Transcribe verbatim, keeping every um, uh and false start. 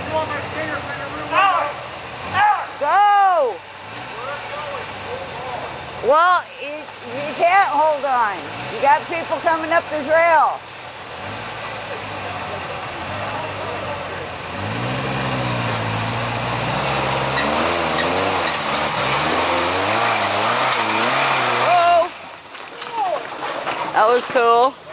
Go! Well, you, you can't hold on. You got people coming up the trail. Oh! That was cool.